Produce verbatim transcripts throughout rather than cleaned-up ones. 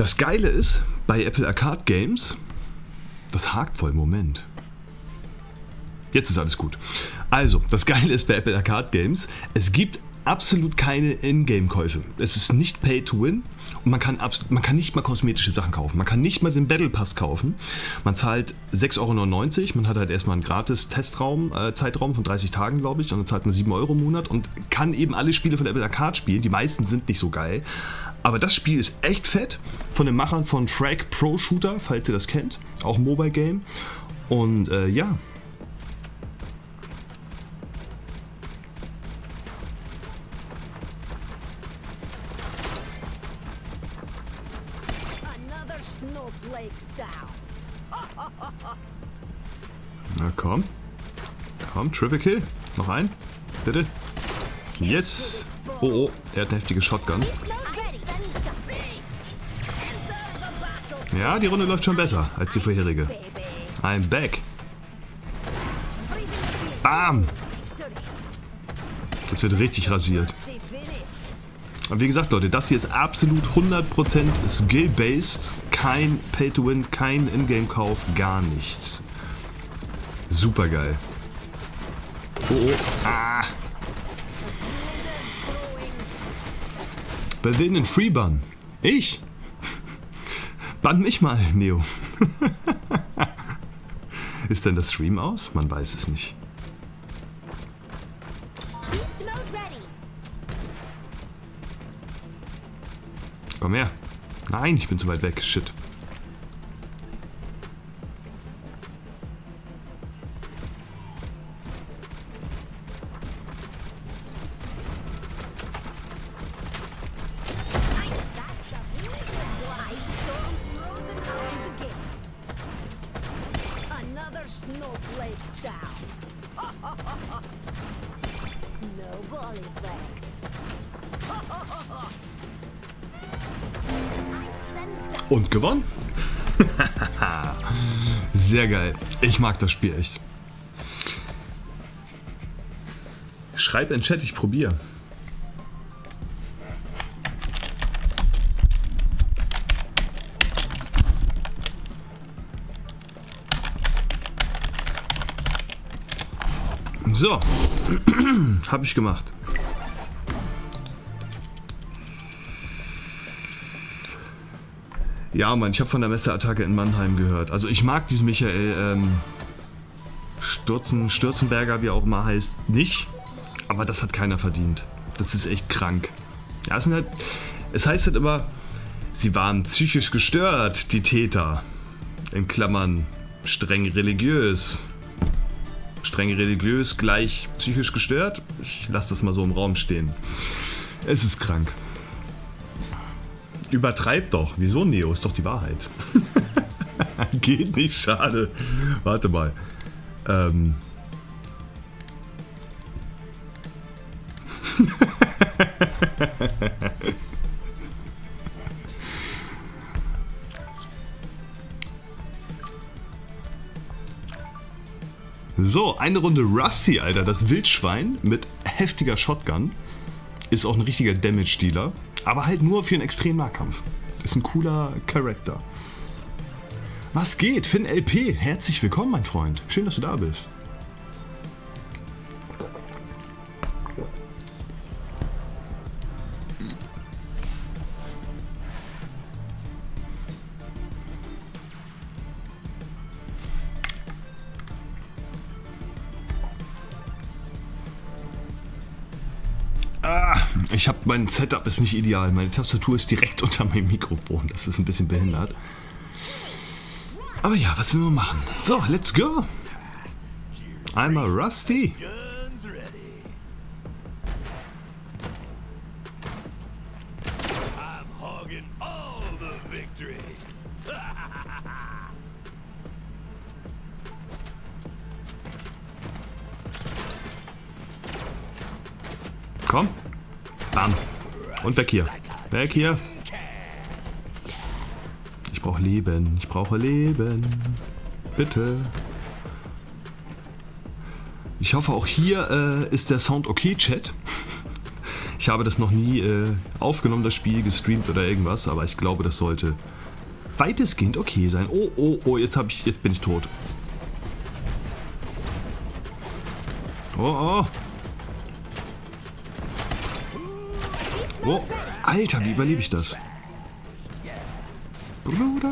Das Geile ist, bei Apple Arcade Games, das hakt voll, Moment. Jetzt ist alles gut. Also, das Geile ist bei Apple Arcade Games, es gibt absolut keine Ingame-Käufe. Es ist nicht Pay to Win und man kann, man kann nicht mal kosmetische Sachen kaufen. Man kann nicht mal den Battle Pass kaufen. Man zahlt sechs Euro neunundneunzig, man hat halt erstmal einen gratis Testraum, äh, Zeitraum von dreißig Tagen, glaube ich, und dann zahlt man sieben Euro im Monat und kann eben alle Spiele von Apple Arcade spielen. Die meisten sind nicht so geil. Aber das Spiel ist echt fett, von den Machern von Frag Pro Shooter, falls ihr das kennt, auch Mobile Game. Und äh, ja. Na komm. Komm, Triple Kill. Noch ein. Bitte. Yes. Oh, oh. Er hat eine heftige Shotgun. Ja, die Runde läuft schon besser als die vorherige. I'm back. Bam. Jetzt wird richtig rasiert. Und wie gesagt, Leute, das hier ist absolut hundert Prozent Skill-based. Kein Pay-to-Win, kein Ingame-Kauf, gar nichts. Super geil. Oh, oh. Ah. Wer will einen Free-Ban? Ich? Bann mich mal, Neo. Ist denn der Stream aus? Man weiß es nicht. Komm her. Nein, ich bin zu weit weg. Shit. Und gewonnen. Sehr geil. Ich mag das Spiel echt. Schreib in den Chat, ich probiere. So. Habe ich gemacht. Ja, Mann, ich habe von der Messerattacke in Mannheim gehört. Also ich mag diesen Michael ähm, Stürzen, Stürzenberger, wie er auch immer heißt, nicht. Aber das hat keiner verdient. Das ist echt krank. Ja, es, sind halt, es heißt halt immer, sie waren psychisch gestört, die Täter. In Klammern streng religiös. Streng religiös gleich psychisch gestört. Ich lasse das mal so im Raum stehen. Es ist krank. Übertreibt doch. Wieso, Neo? Ist doch die Wahrheit. Geht nicht, schade. Warte mal. Ähm. So, eine Runde Rusty, Alter. Das Wildschwein mit heftiger Shotgun. Ist auch ein richtiger Damage-Dealer. Aber halt nur für einen extremen Nahkampf. Ist ein cooler Charakter. Was geht? Finn L P, herzlich willkommen, mein Freund. Schön, dass du da bist. Ich habe mein Setup ist nicht ideal. Meine Tastatur ist direkt unter meinem Mikrofon. Das ist ein bisschen behindert. Aber ja, was will man machen? So, let's go. Einmal Rusty. Komm. Bam. Und weg hier. Weg hier. Ich brauche Leben. Ich brauche Leben. Bitte. Ich hoffe, auch hier äh, ist der Sound okay, Chat. Ich habe das noch nie äh, aufgenommen, das Spiel, gestreamt oder irgendwas, aber ich glaube, das sollte weitestgehend okay sein. Oh, oh, oh, jetzt, hab ich, jetzt bin ich tot. Oh, oh. Oh, Alter, wie überlebe ich das? Bruder.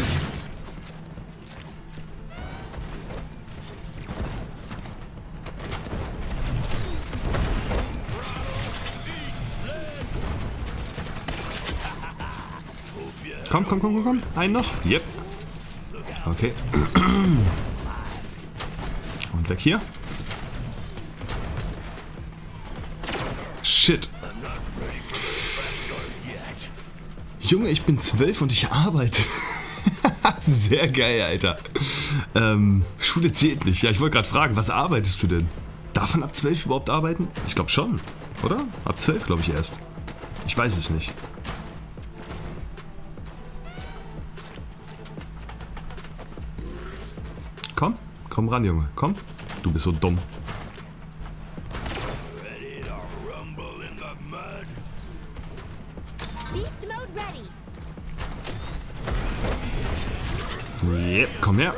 Komm, komm, komm, komm, komm. Einen noch. Yep. Okay. Und weg hier. Shit. Junge, ich bin zwölf und ich arbeite. Sehr geil, Alter. Ähm, Schule zählt nicht. Ja, ich wollte gerade fragen, was arbeitest du denn? Darf man ab zwölf überhaupt arbeiten? Ich glaube schon, oder? Ab zwölf glaube ich erst. Ich weiß es nicht. Komm, komm ran, Junge. Komm. Du bist so dumm. Yep, komm her.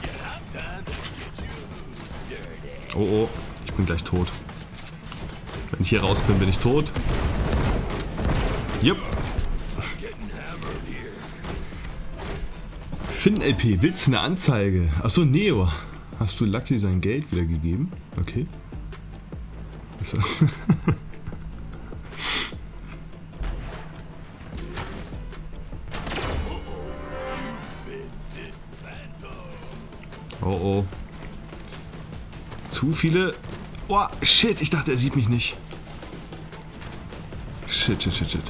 Oh oh, ich bin gleich tot. Wenn ich hier raus bin, bin ich tot. Jupp. Finn L P, willst du eine Anzeige? Achso, Neo. Hast du Lucky sein Geld wieder gegeben? Okay. So. Oh oh. Zu viele. Oh, shit, ich dachte, er sieht mich nicht. Shit, shit, shit, shit.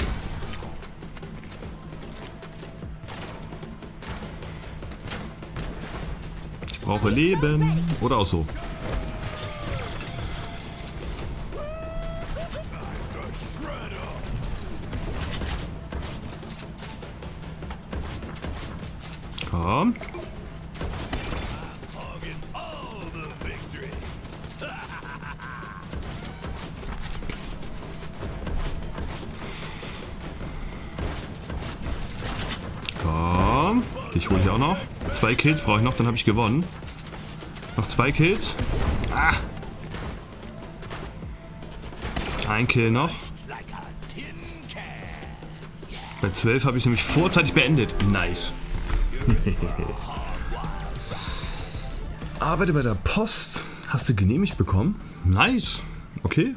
Ich brauche Leben. Oder auch so. Komm. Komm. Ich hole hier auch noch. Zwei Kills brauche ich noch, dann habe ich gewonnen. Noch zwei Kills. Ah. Ein Kill noch. Bei zwölf habe ich nämlich vorzeitig beendet. Nice. Arbeite bei der Post. Hast du genehmigt bekommen? Nice. Okay.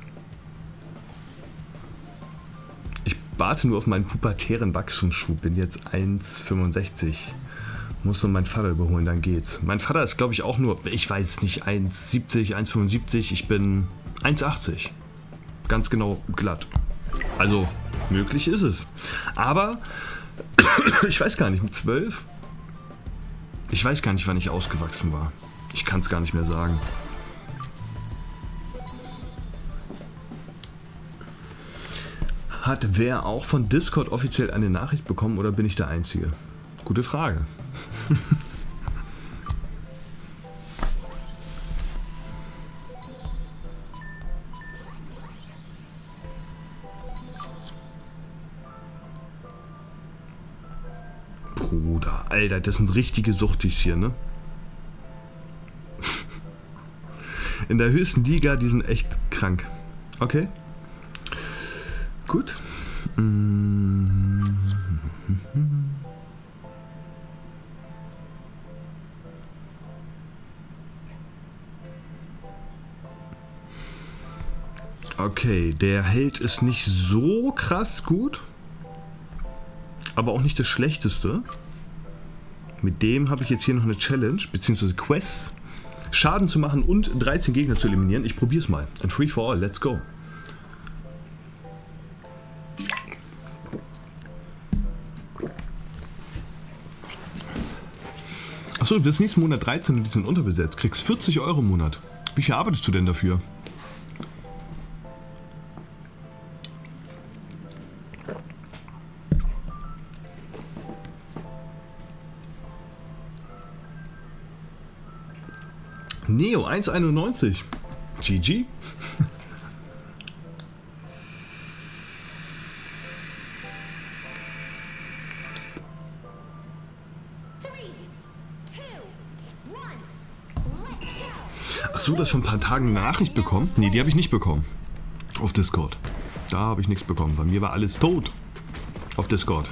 Ich warte nur auf meinen pubertären Wachstumsschub. Bin jetzt eins Komma fünfundsechzig. Muss nur meinen Vater überholen, dann geht's. Mein Vater ist, glaube ich, auch nur, ich weiß nicht, eins Komma siebzig, eins Komma fünfundsiebzig. Ich bin eins Komma achtzig. Ganz genau glatt. Also, möglich ist es. Aber, ich weiß gar nicht, mit zwölf? Ich weiß gar nicht, wann ich ausgewachsen war. Ich kann es gar nicht mehr sagen. Hat wer auch von Discord offiziell eine Nachricht bekommen oder bin ich der Einzige? Gute Frage. Bruder, Alter, das sind richtige Suchtis hier, ne? In der höchsten Liga, die sind echt krank. Okay. Gut. Okay, der Held ist nicht so krass gut, aber auch nicht das Schlechteste. Mit dem habe ich jetzt hier noch eine Challenge, beziehungsweise Quests, Schaden zu machen und dreizehn Gegner zu eliminieren. Ich probiere es mal. And free for all, let's go. Achso, du wirst nächsten Monat dreizehn und die sind unterbesetzt. Kriegst vierzig Euro im Monat. Wie viel arbeitest du denn dafür? Neo eins Komma einundneunzig. G G. Achso, du hast vor ein paar Tagen eine Nachricht bekommen? Nee, die habe ich nicht bekommen. Auf Discord. Da habe ich nichts bekommen. Bei mir war alles tot. Auf Discord.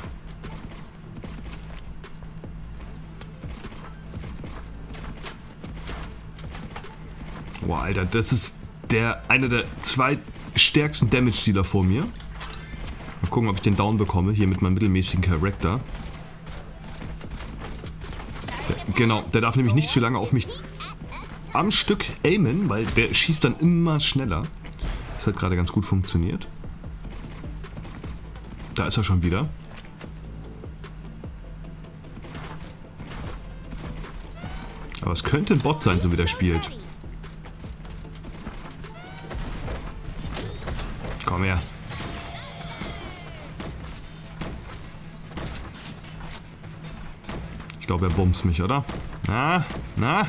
Boah, Alter, das ist der einer der zwei stärksten Damage-Dealer vor mir. Mal gucken, ob ich den Down bekomme, hier mit meinem mittelmäßigen Charakter. Genau, der darf nämlich nicht zu lange auf mich am Stück aimen, weil der schießt dann immer schneller. Das hat gerade ganz gut funktioniert. Da ist er schon wieder. Aber es könnte ein Bot sein, so wie der spielt. Komm her. Ich glaube, er bumst mich, oder? Na? Na?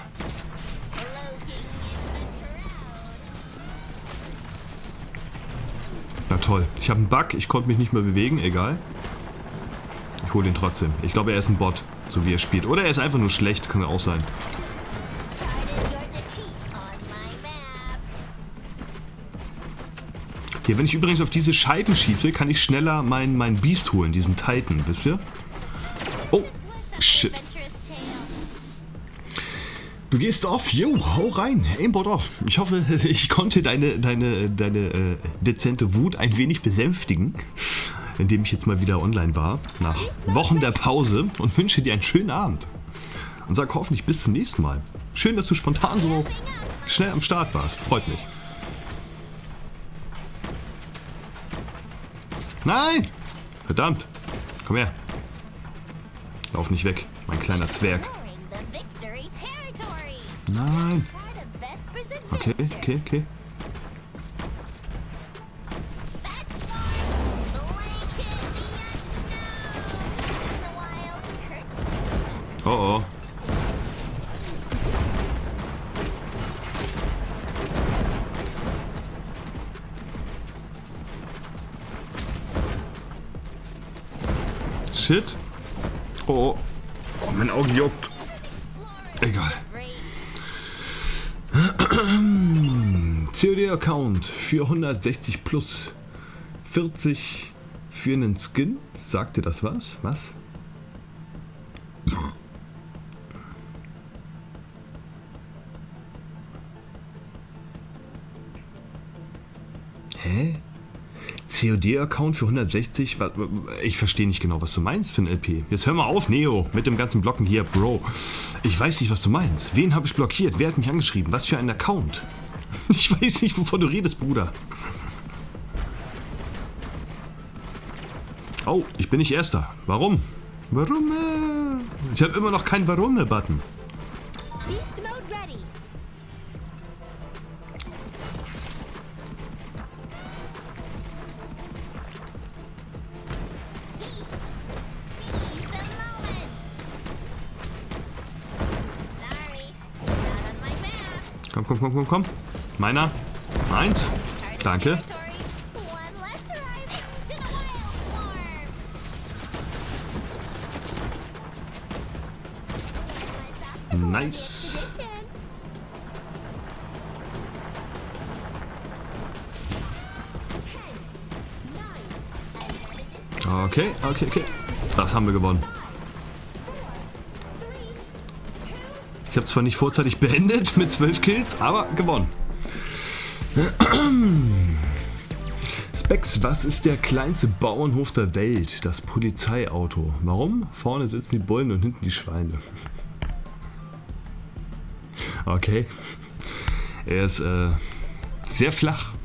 Na toll. Ich habe einen Bug. Ich konnte mich nicht mehr bewegen. Egal. Ich hole ihn trotzdem. Ich glaube, er ist ein Bot, so wie er spielt. Oder er ist einfach nur schlecht. Kann ja auch sein. Hier, wenn ich übrigens auf diese Scheiben schieße, kann ich schneller meinen mein Beast holen. Diesen Titan, wisst ihr? Oh, shit. Du gehst off, yo, hau rein, Aimbot off. Ich hoffe, ich konnte deine, deine, deine äh, dezente Wut ein wenig besänftigen, indem ich jetzt mal wieder online war, nach Wochen der Pause, und wünsche dir einen schönen Abend. Und sag hoffentlich bis zum nächsten Mal. Schön, dass du spontan so schnell am Start warst, freut mich. Nein! Verdammt, komm her. Lauf nicht weg, mein kleiner Zwerg. Nein. Okay, okay, okay. Oh oh. Shit. Oh, oh, mein Auge juckt. Egal. C O D-Account für hundertsechzig plus vierzig für einen Skin. Sagt dir das was? Was? Hä? C O D-Account für hundertsechzig? Ich verstehe nicht genau, was du meinst für ein L P. Jetzt hör mal auf, Neo, mit dem ganzen Blocken hier, Bro. Ich weiß nicht, was du meinst. Wen habe ich blockiert? Wer hat mich angeschrieben? Was für ein Account? Ich weiß nicht, wovon du redest, Bruder. Oh, ich bin nicht Erster. Warum? Warum? Ich habe immer noch keinen Warum-Button. Komm, komm, komm, komm, komm. Meiner. Meins. Danke. Nice. Okay, okay, okay. Das haben wir gewonnen. Ich habe zwar nicht vorzeitig beendet mit zwölf Kills, aber gewonnen. Specs, was ist der kleinste Bauernhof der Welt? Das Polizeiauto. Warum? Vorne sitzen die Bullen und hinten die Schweine. Okay. Er ist äh, sehr flach.